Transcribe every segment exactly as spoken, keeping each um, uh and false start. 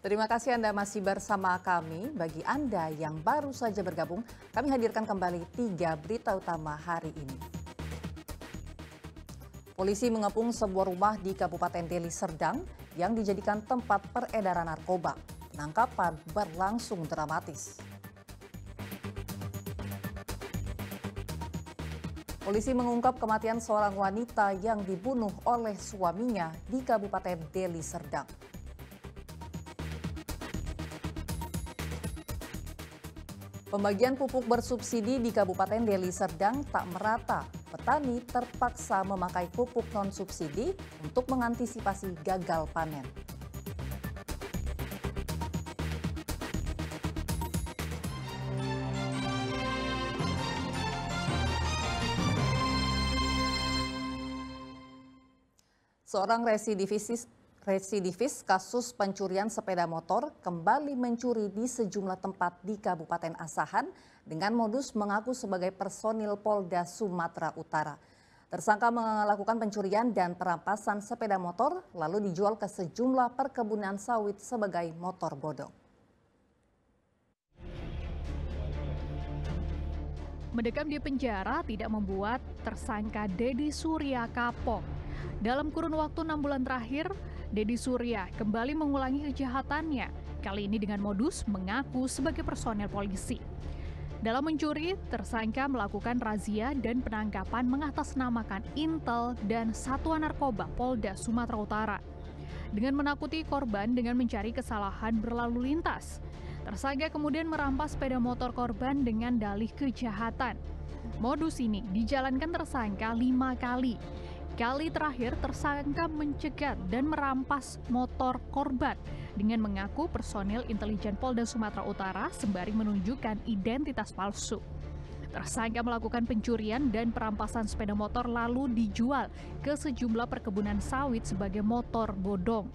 Terima kasih Anda masih bersama kami. Bagi Anda yang baru saja bergabung, kami hadirkan kembali tiga berita utama hari ini. Polisi mengepung sebuah rumah di Kabupaten Deli Serdang yang dijadikan tempat peredaran narkoba. Penangkapan berlangsung dramatis. Polisi mengungkap kematian seorang wanita yang dibunuh oleh suaminya di Kabupaten Deli Serdang. Pembagian pupuk bersubsidi di Kabupaten Deli Serdang tak merata. Petani terpaksa memakai pupuk non-subsidi untuk mengantisipasi gagal panen. Seorang residivis, residivis kasus pencurian sepeda motor kembali mencuri di sejumlah tempat di Kabupaten Asahan dengan modus mengaku sebagai personil Polda Sumatera Utara. Tersangka melakukan pencurian dan perampasan sepeda motor lalu dijual ke sejumlah perkebunan sawit sebagai motor bodong. Mendekam di penjara tidak membuat tersangka Dedi Surya kapok. Dalam kurun waktu enam bulan terakhir, Dedi Surya kembali mengulangi kejahatannya, kali ini dengan modus mengaku sebagai personel polisi. Dalam mencuri, tersangka melakukan razia dan penangkapan mengatasnamakan Intel dan Satuan Narkoba Polda Sumatera Utara. Dengan menakuti korban dengan mencari kesalahan berlalu lintas, tersangka kemudian merampas sepeda motor korban dengan dalih kejahatan. Modus ini dijalankan tersangka lima kali. Kali terakhir tersangka mencegat dan merampas motor korban dengan mengaku personil intelijen Polda Sumatera Utara sembari menunjukkan identitas palsu. Tersangka melakukan pencurian dan perampasan sepeda motor lalu dijual ke sejumlah perkebunan sawit sebagai motor bodong.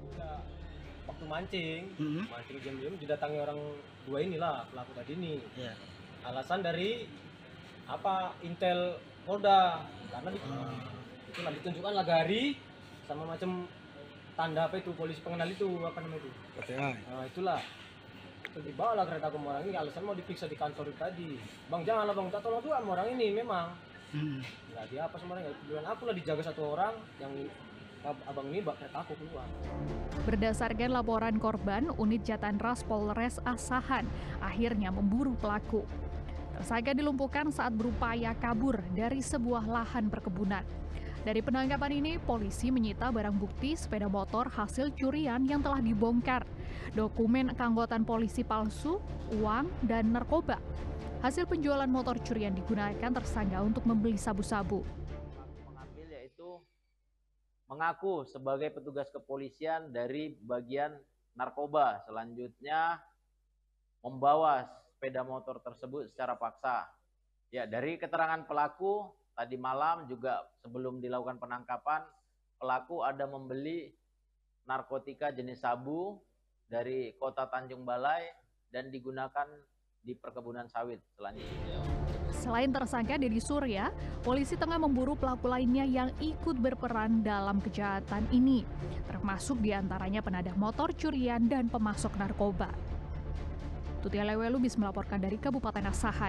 Waktu mancing, Mm-hmm. mancing jam-jam didatangi orang dua inilah pelaku tadi ini. Yeah. Alasan dari apa Intel Polda karena di, Oh. itulah ditunjukkan lagari sama macam tanda apa itu polisi pengenal itu apa namanya itu. P T A. Nah itulah. Itu dibawa lah kereta ke orang ini alasan mau diperiksa di kantor tadi. Bang janganlah bang, tak tolong juga sama orang ini memang. Hmm. Nggak dia apa sama orang bilang aku lah dijaga satu orang yang abang ini bawa kereta aku keluar. Berdasarkan laporan korban, unit Jatanras Polres Asahan akhirnya memburu pelaku. Tersangka dilumpuhkan saat berupaya kabur dari sebuah lahan perkebunan. Dari penangkapan ini, polisi menyita barang bukti sepeda motor hasil curian yang telah dibongkar, dokumen keanggotaan polisi palsu, uang, dan narkoba. Hasil penjualan motor curian digunakan tersangka untuk membeli sabu-sabu. Mengambil yaitu mengaku sebagai petugas kepolisian dari bagian narkoba, selanjutnya membawa sepeda motor tersebut secara paksa. Ya, dari keterangan pelaku tadi malam juga sebelum dilakukan penangkapan, pelaku ada membeli narkotika jenis sabu dari kota Tanjung Balai dan digunakan di perkebunan sawit selanjutnya. Selain tersangka Dedi Surya, polisi tengah memburu pelaku lainnya yang ikut berperan dalam kejahatan ini, termasuk diantaranya penadah motor curian dan pemasok narkoba. Tuti Lewelubis melaporkan dari Kabupaten Asahan.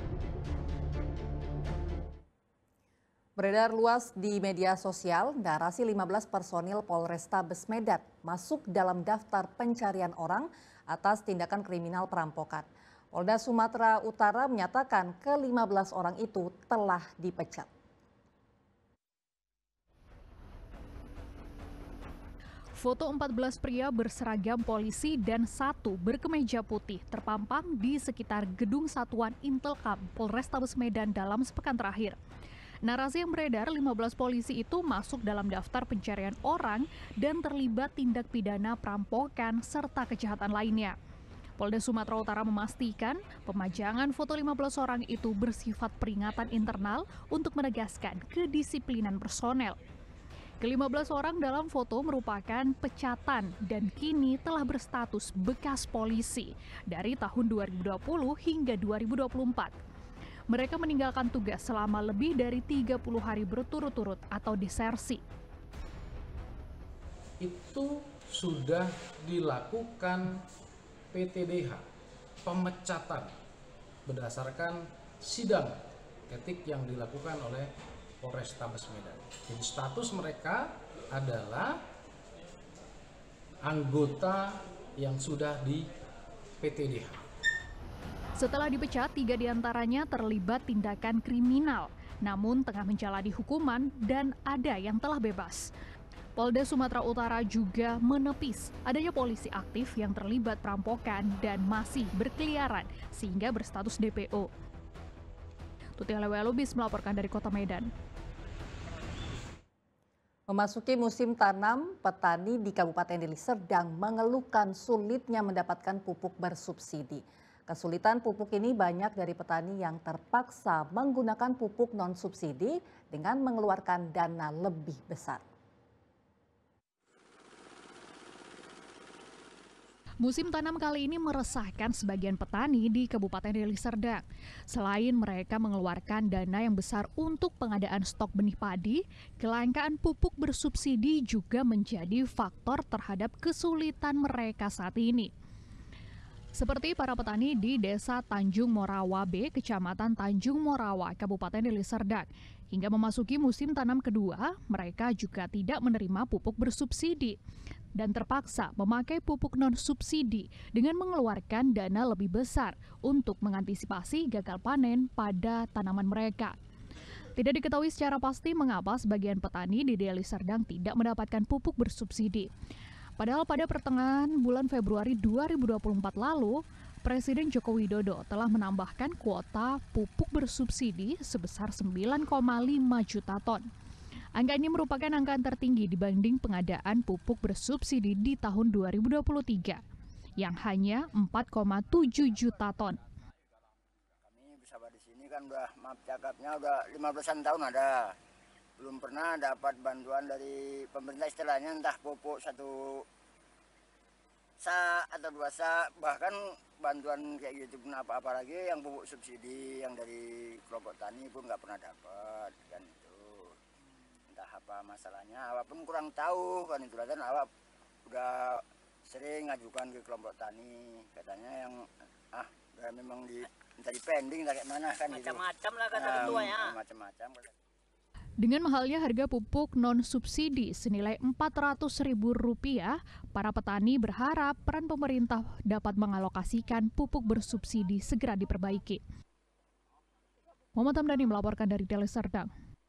Beredar luas di media sosial, narasi lima belas personil Polrestabes Medan masuk dalam daftar pencarian orang atas tindakan kriminal perampokan. Polda Sumatera Utara menyatakan ke lima belas orang itu telah dipecat. Foto empat belas pria berseragam polisi dan satu berkemeja putih terpampang di sekitar gedung Satuan Intelkam Polrestabes Medan dalam sepekan terakhir. Narasi yang beredar lima belas polisi itu masuk dalam daftar pencarian orang dan terlibat tindak pidana perampokan serta kejahatan lainnya. Polda Sumatera Utara memastikan pemajangan foto lima belas orang itu bersifat peringatan internal untuk menegaskan kedisiplinan personel. Kelima belas orang dalam foto merupakan pecatan dan kini telah berstatus bekas polisi dari tahun dua ribu dua puluh hingga dua ribu dua puluh empat. Mereka meninggalkan tugas selama lebih dari tiga puluh hari berturut-turut atau desersi. Itu sudah dilakukan P T D H, pemecatan berdasarkan sidang etik yang dilakukan oleh Polrestabes Medan. Jadi status mereka adalah anggota yang sudah di P T D H. Setelah dipecat, tiga diantaranya terlibat tindakan kriminal, namun tengah menjalani hukuman dan ada yang telah bebas. Polda Sumatera Utara juga menepis adanya polisi aktif yang terlibat perampokan dan masih berkeliaran sehingga berstatus D P O. Tuti Lewelubis melaporkan dari Kota Medan. Memasuki musim tanam, petani di Kabupaten Deli Serdang mengeluhkan sulitnya mendapatkan pupuk bersubsidi. Kesulitan pupuk ini banyak dari petani yang terpaksa menggunakan pupuk non-subsidi dengan mengeluarkan dana lebih besar. Musim tanam kali ini meresahkan sebagian petani di Kabupaten Deli Serdang. Selain mereka mengeluarkan dana yang besar untuk pengadaan stok benih padi, kelangkaan pupuk bersubsidi juga menjadi faktor terhadap kesulitan mereka saat ini. Seperti para petani di Desa Tanjung Morawa B, Kecamatan Tanjung Morawa, Kabupaten Deli Serdang. Hingga memasuki musim tanam kedua, mereka juga tidak menerima pupuk bersubsidi dan terpaksa memakai pupuk non-subsidi dengan mengeluarkan dana lebih besar untuk mengantisipasi gagal panen pada tanaman mereka. Tidak diketahui secara pasti mengapa sebagian petani di Deli Serdang tidak mendapatkan pupuk bersubsidi. Padahal pada pertengahan bulan Februari dua ribu dua puluh empat lalu, Presiden Joko Widodo telah menambahkan kuota pupuk bersubsidi sebesar sembilan koma lima juta ton. Angka ini merupakan angka tertinggi dibanding pengadaan pupuk bersubsidi di tahun dua ribu dua puluh tiga, yang hanya empat koma tujuh juta ton. Kami bersama di sini kan udah, maaf cakapnya udah lima belasan tahun ada. Belum pernah dapat bantuan dari pemerintah istilahnya entah pupuk satu sa atau dua sa, bahkan bantuan kayak gitu pun apa-apa lagi yang pupuk subsidi yang dari kelompok tani pun nggak pernah dapat kan itu. Entah apa masalahnya, awak pun kurang tahu kan itu kan awak udah sering ngajukan ke kelompok tani katanya yang ah udah memang di entah di pending entah kayak mana kan macam-macam lah kata nah, ketua ya. Macam-macam. Dengan mahalnya harga pupuk non-subsidi senilai empat ratus ribu rupiah, para petani berharap peran pemerintah dapat mengalokasikan pupuk bersubsidi segera diperbaiki. Muhammad Hamdani melaporkan dari Deli Serdang.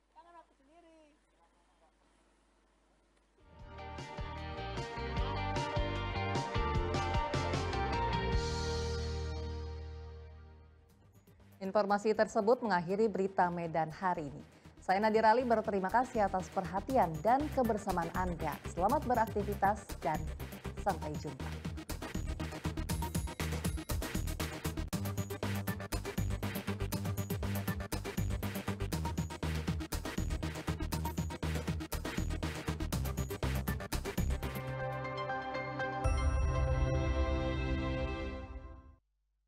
Informasi tersebut mengakhiri berita Medan hari ini. Saya Nadia Ali berterima kasih atas perhatian dan kebersamaan Anda. Selamat beraktivitas dan sampai jumpa.